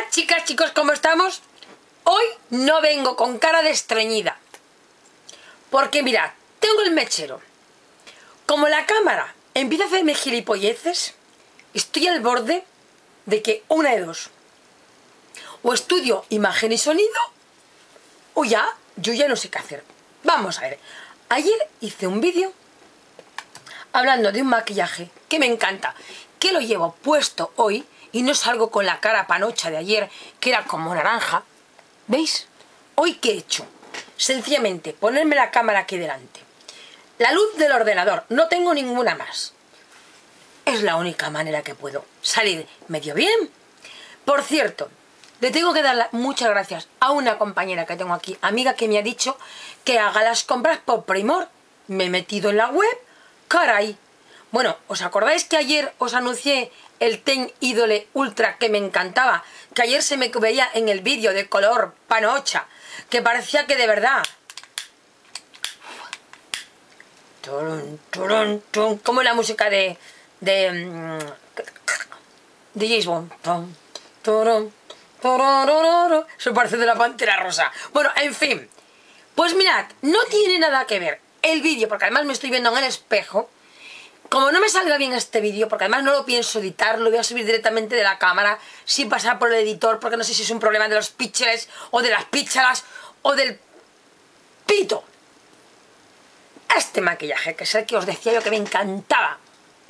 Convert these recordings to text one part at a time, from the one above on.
Chicas, chicos, ¿cómo estamos? Hoy no vengo con cara de estreñida. Porque mirad, tengo el mechero. Como la cámara empieza a hacerme gilipolleces, estoy al borde de que una de dos. O estudio imagen y sonido, o yo ya no sé qué hacer. Vamos a ver. Ayer hice un vídeo hablando de un maquillaje que me encanta, que lo llevo puesto hoy y no salgo con la cara panocha de ayer, que era como naranja. ¿Veis? ¿Hoy qué he hecho? Sencillamente ponerme la cámara aquí delante. La luz del ordenador, no tengo ninguna más. Es la única manera que puedo salir medio bien. Por cierto, le tengo que dar muchas gracias a una compañera que tengo aquí, amiga, que me ha dicho que haga las compras por Primor. Me he metido en la web, caray. Bueno, ¿os acordáis que ayer os anuncié el Ten Idole Ultra que me encantaba? Que ayer se me veía en el vídeo de color panocha, que parecía que de verdad... Como la música de James Bond. Se parece de la Pantera Rosa. Bueno, en fin. Pues mirad, no tiene nada que ver el vídeo, porque además me estoy viendo en el espejo. Como no me salga bien este vídeo, porque además no lo pienso editar, lo voy a subir directamente de la cámara, sin pasar por el editor, porque no sé si es un problema de los píxeles, o de las píxelas, o del pito. Este maquillaje, que es el que os decía yo que me encantaba,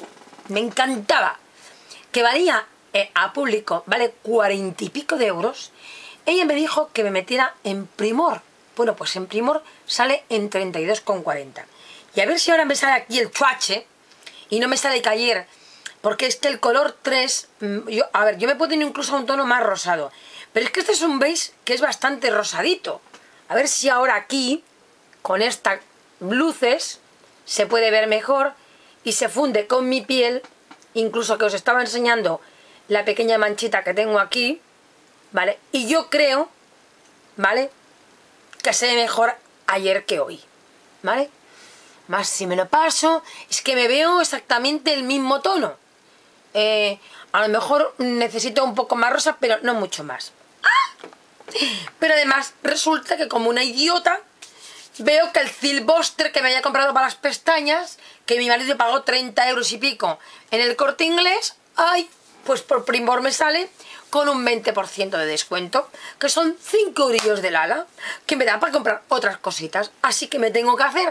que valía a público, vale 40 y pico de euros, ella me dijo que me metiera en Primor. Bueno, pues en Primor sale en 32,40. Y a ver si ahora me sale aquí el chuache, y no me sale que ayer, porque es que el color 3, yo me puedo ir incluso a un tono más rosado, pero es que este es un beige que es bastante rosadito. A ver si ahora aquí, con estas luces, se puede ver mejor y se funde con mi piel, incluso que os estaba enseñando la pequeña manchita que tengo aquí, ¿vale? Y yo creo, ¿vale?, que se ve mejor ayer que hoy, ¿vale? Más si me lo paso, es que me veo exactamente el mismo tono. A lo mejor necesito un poco más rosa, pero no mucho más. ¡Ah! Pero además resulta que como una idiota veo que el Silbuster que me había comprado para las pestañas, que mi marido pagó 30 euros y pico en el Corte Inglés, ¡ay!, pues por Primor me sale con un 20% de descuento, que son 5 eurillos del ala, que me da para comprar otras cositas. Así que me tengo que hacer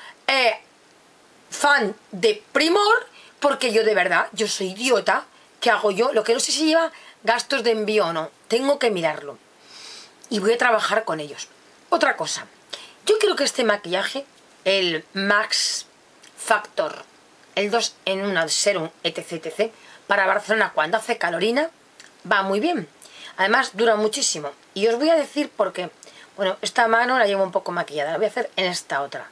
fan de Primor, porque yo de verdad, yo soy idiota. ¿Qué hago yo? Lo que no sé si lleva gastos de envío o no, tengo que mirarlo y voy a trabajar con ellos. Otra cosa, yo creo que este maquillaje, el Max Factor, el 2 en 1 Serum etc, para Barcelona cuando hace calorina, va muy bien. Además dura muchísimo y os voy a decir por qué. Bueno, esta mano la llevo un poco maquillada, la voy a hacer en esta otra.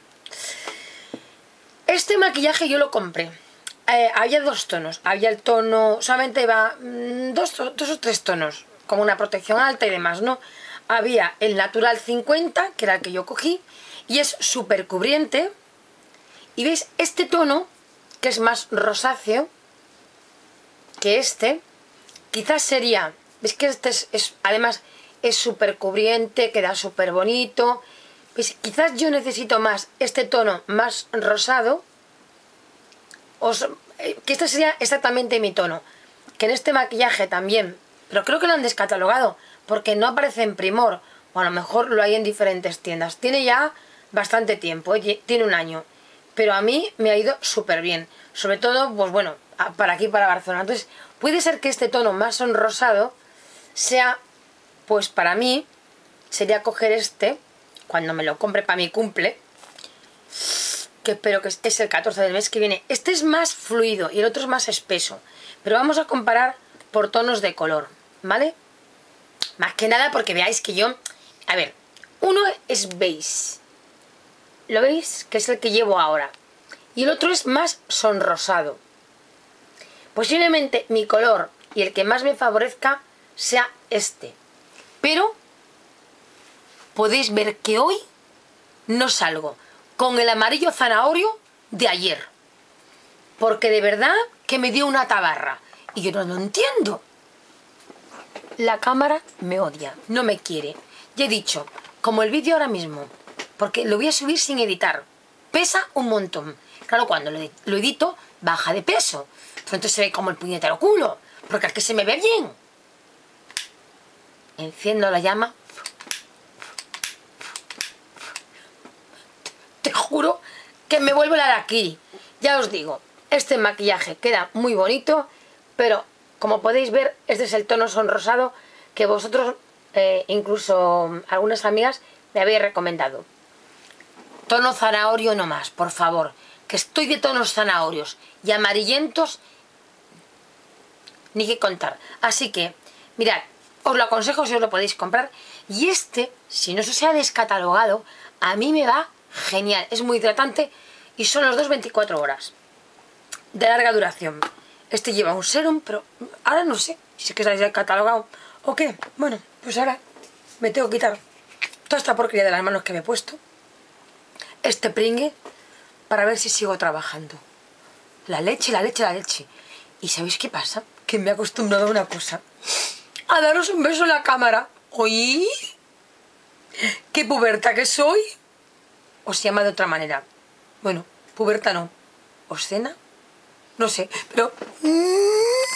Este maquillaje yo lo compré. Había dos tonos. Había el tono, solamente iba dos o tres tonos, como una protección alta y demás, ¿no? Había el Natural 50, que era el que yo cogí, y es súper cubriente. Y veis, este tono, que es más rosáceo que este, quizás sería... ¿Veis que este además es súper cubriente, queda súper bonito? Pues quizás yo necesito más este tono más rosado, que este sería exactamente mi tono, que en este maquillaje también, pero creo que lo han descatalogado, porque no aparece en Primor, o a lo mejor lo hay en diferentes tiendas. Tiene ya bastante tiempo, tiene un año, pero a mí me ha ido súper bien, sobre todo, pues bueno, para aquí, para Barcelona. Entonces, puede ser que este tono más rosado sea, pues para mí, sería coger este, cuando me lo compre para mi cumple, que espero que es el 14 del mes que viene. Este es más fluido y el otro es más espeso, pero vamos a comparar por tonos de color, ¿vale? Más que nada porque veáis que yo... A ver, uno es beige, ¿lo veis? Que es el que llevo ahora, y el otro es más sonrosado. Posiblemente mi color y el que más me favorezca sea este, pero podéis ver que hoy no salgo con el amarillo zanahorio de ayer, porque de verdad que me dio una tabarra y yo no lo entiendo. la cámara me odia, no me quiere. Ya he dicho, como el vídeo ahora mismo, porque lo voy a subir sin editar, pesa un montón. Claro, cuando lo edito, baja de peso. Entonces se ve como el puñetero culo, porque es que se me ve bien. Enciendo la llama. Te juro que me vuelvo la harakiri. Ya os digo, este maquillaje queda muy bonito, pero como podéis ver, este es el tono sonrosado que vosotros, incluso algunas amigas, me habéis recomendado. Tono zanahorio no más, por favor, que estoy de tonos zanahorios y amarillentos, ni qué contar. Así que, mirad, os lo aconsejo si os lo podéis comprar. Y este, si no se ha descatalogado, a mí me va genial. Es muy hidratante y son los dos 24 horas de larga duración. Este lleva un serum, pero ahora no sé si es que se ha catalogado o qué. Bueno, pues ahora me tengo que quitar toda esta porquería de las manos que me he puesto, este pringue, para ver si sigo trabajando. La leche, la leche, la leche. ¿Y sabéis qué pasa? Que me he acostumbrado a una cosa: a daros un beso en la cámara. ¿Oí? ¿Qué puberta que soy? ¿O se llama de otra manera? Bueno, puberta no. ¿Obscena? No sé, pero...